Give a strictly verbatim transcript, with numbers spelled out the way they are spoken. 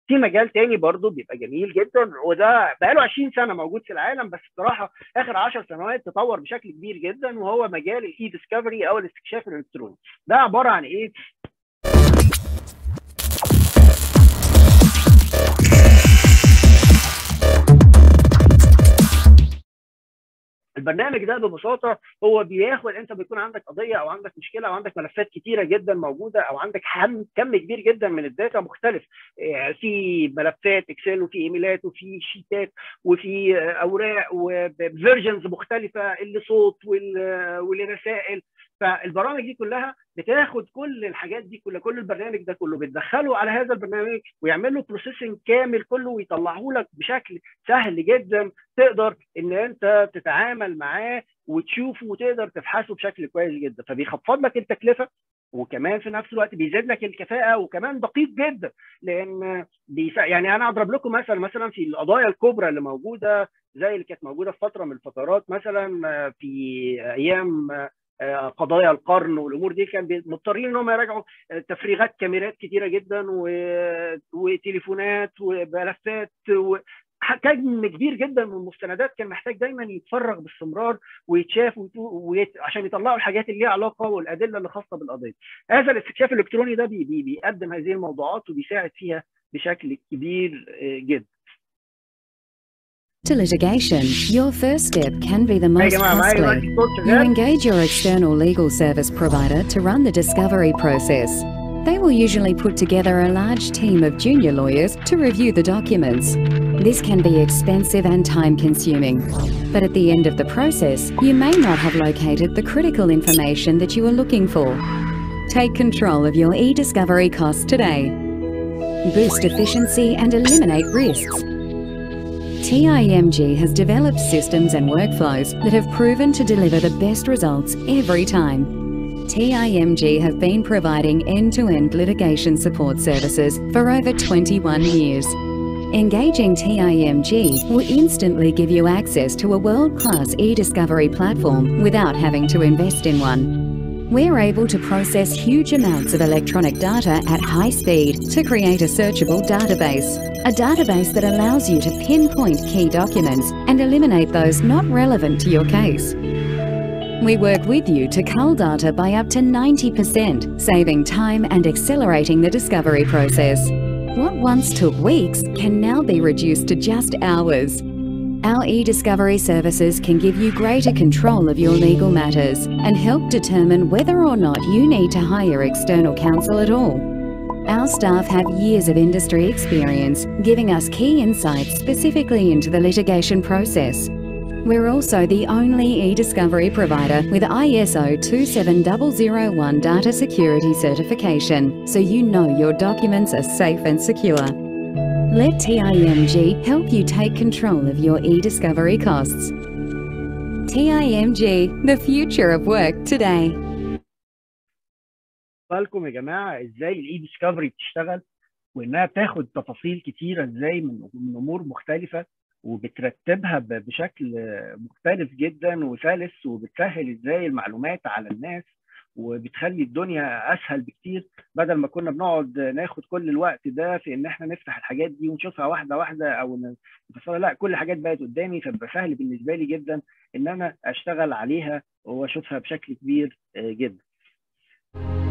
في مجال تاني برضو بيبقى جميل جدا، وده بقاله عشرين سنه موجود في العالم، بس بصراحه اخر عشر سنوات تطور بشكل كبير جدا، وهو مجال الاي ديسكفري او الاستكشاف الالكتروني. ده عباره عن ايه؟ البرنامج ده ببساطه هو بياخد، انت بيكون عندك قضيه او عندك مشكله او عندك ملفات كتيره جدا موجوده، او عندك كم كبير جدا من الداتا مختلف، في ملفات اكسل وفي ايميلات وفي شيتات وفي اوراق وفيرجنز مختلفه، اللي صوت واللي رسائل. فالبرامج دي كلها بتاخد كل الحاجات دي كلها، كل البرنامج ده كله بتدخله على هذا البرنامج ويعمل له بروسيسنج كامل كله ويطلعه لك بشكل سهل جدا، تقدر ان انت تتعامل معاه وتشوفه وتقدر تبحثه بشكل كويس جدا. فبيخفض لك التكلفه، وكمان في نفس الوقت بيزيد لك الكفاءه، وكمان دقيق جدا. لان بيف... يعني انا اضرب لكم مثلا مثلا في القضايا الكبرى اللي موجوده، زي اللي كانت موجوده في فتره من الفترات، مثلا في ايام قضايا القرن والامور دي، كان مضطرين ان هم يراجعوا تفريغات كاميرات كتيره جدا وتليفونات وملفات و... كم كبير جدا من المستندات، كان محتاج دايما يتفرغ باستمرار ويتشاف ويت... عشان يطلعوا الحاجات اللي ليها علاقه والادله اللي خاصه بالقضيه. هذا الاستكشاف الالكتروني ده بي... بي... بيقدم هذه الموضوعات وبيساعد فيها بشكل كبير جدا. To litigation, your first step can be the most costly. You engage your external legal service provider to run the discovery process. They will usually put together a large team of junior lawyers to review the documents. This can be expensive and time-consuming, but at the end of the process, you may not have located the critical information that you were looking for. Take control of your e-discovery costs today. Boost efficiency and eliminate risks. T I M G has developed systems and workflows that have proven to deliver the best results every time. T I M G have been providing end-to-end litigation support services for over twenty-one years. Engaging T I M G will instantly give you access to a world-class e-discovery platform without having to invest in one. We're able to process huge amounts of electronic data at high speed to create a searchable database, a database that allows you to pinpoint key documents and eliminate those not relevant to your case. We work with you to cull data by up to ninety percent, saving time and accelerating the discovery process. What once took weeks can now be reduced to just hours. Our e-discovery services can give you greater control of your legal matters and help determine whether or not you need to hire external counsel at all. Our staff have years of industry experience, giving us key insights specifically into the litigation process. We're also the only e-discovery provider with I S O two seven zero zero one data security certification, so you know your documents are safe and secure. Let T I M G help you take control of your e-discovery costs. T I M G, the future of work today. بالكم يا جماعه ازاي الاي ديسكفري بتشتغل، وانها بتاخد تفاصيل كتيره ازاي من من امور مختلفه، وبترتبها بشكل مختلف جدا وسلس، وبتسهل ازاي المعلومات على الناس، وبتخلي الدنيا اسهل بكتير، بدل ما كنا بنقعد ناخد كل الوقت ده في ان احنا نفتح الحاجات دي ونشوفها واحده واحده او نفصلها. لا، كل الحاجات بقت قدامي، فبقى سهل بالنسبه لي جدا ان انا اشتغل عليها واشوفها بشكل كبير جدا.